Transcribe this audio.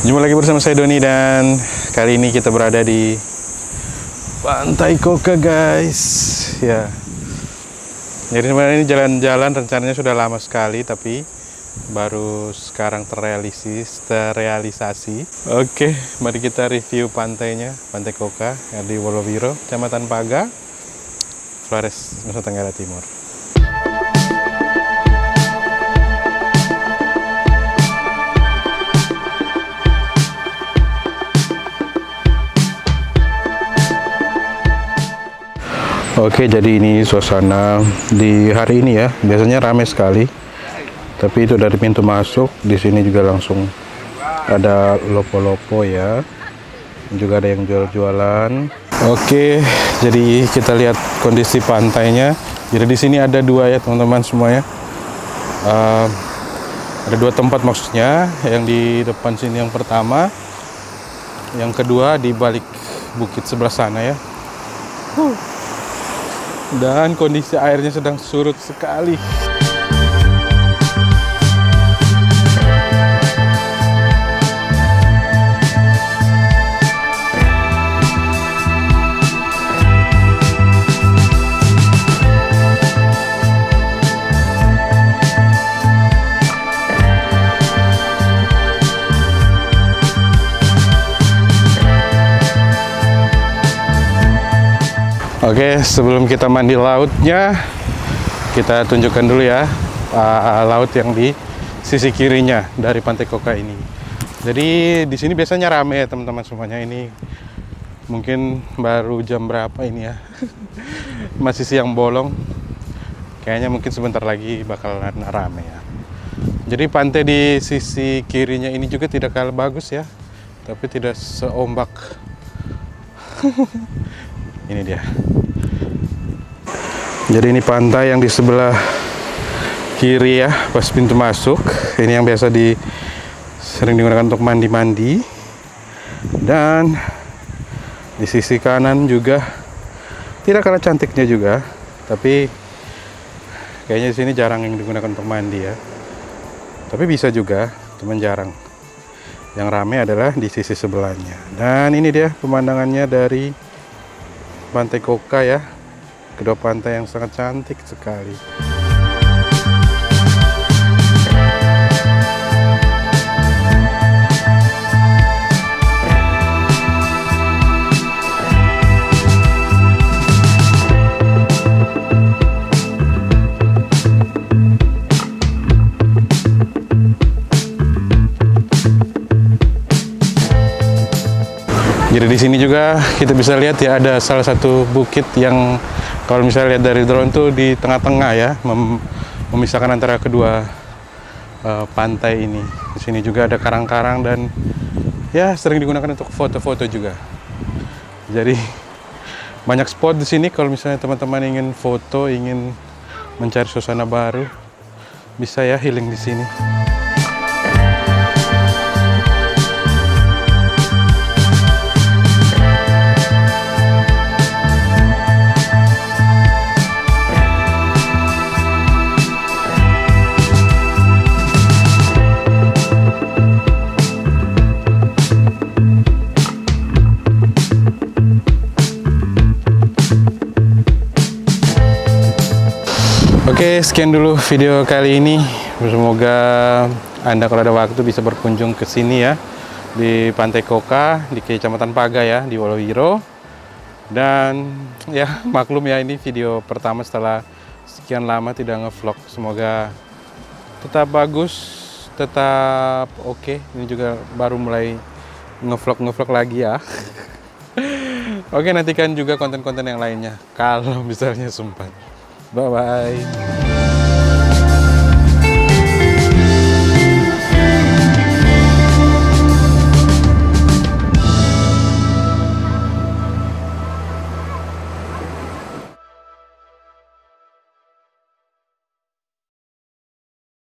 Jumpa lagi bersama saya Doni dan kali ini kita berada di Pantai Koka, guys. Ya. Jadi sebenarnya ini jalan-jalan rencananya sudah lama sekali tapi baru sekarang terrealisasi. Oke, mari kita review pantainya, Pantai Koka yang di Wolowiro, Kecamatan Paga, Flores, Nusa Tenggara Timur. Oke, jadi ini suasana di hari ini ya. Biasanya ramai sekali. Tapi itu dari pintu masuk, di sini juga langsung ada lopo-lopo ya. Juga ada yang jual-jualan. Oke, jadi kita lihat kondisi pantainya. Jadi di sini ada dua ya teman-teman semuanya. Ada dua tempat maksudnya. Yang di depan sini yang pertama, yang kedua di balik bukit sebelah sana ya. Dan kondisi airnya sedang surut sekali. Oke, sebelum kita mandi lautnya, kita tunjukkan dulu ya laut yang di sisi kirinya dari Pantai Koka ini. Jadi di sini biasanya rame ya teman-teman semuanya. Ini mungkin baru jam berapa ini ya? Masih siang bolong. Kayaknya mungkin sebentar lagi bakalan rame ya. Jadi pantai di sisi kirinya ini juga tidak kalah bagus ya, tapi tidak seombak. Ini dia. Jadi ini pantai yang di sebelah kiri ya, pas pintu masuk. Ini yang biasa sering digunakan untuk mandi-mandi. Dan di sisi kanan juga tidak kalah cantiknya juga, tapi kayaknya di sini jarang yang digunakan untuk mandi ya. Tapi bisa juga, cuman jarang. Yang ramai adalah di sisi sebelahnya. Dan ini dia pemandangannya dari Pantai Koka ya, kedua pantai yang sangat cantik sekali. Jadi di sini juga kita bisa lihat ya, ada salah satu bukit yang kalau misalnya lihat dari drone tuh di tengah-tengah ya, memisahkan antara kedua pantai ini. Di sini juga ada karang-karang dan ya sering digunakan untuk foto-foto juga. Jadi banyak spot di sini kalau misalnya teman-teman ingin foto, ingin mencari suasana baru, bisa ya healing di sini. Oke, sekian dulu video kali ini. Semoga Anda kalau ada waktu bisa berkunjung ke sini ya, di Pantai Koka, di Kecamatan Paga ya, di Wolowiro. Dan ya maklum ya, ini video pertama setelah sekian lama tidak ngevlog. Semoga tetap bagus, tetap oke. Ini juga baru mulai ngevlog lagi ya. Oke, nantikan juga konten-konten yang lainnya kalau misalnya sempat. Bye-bye.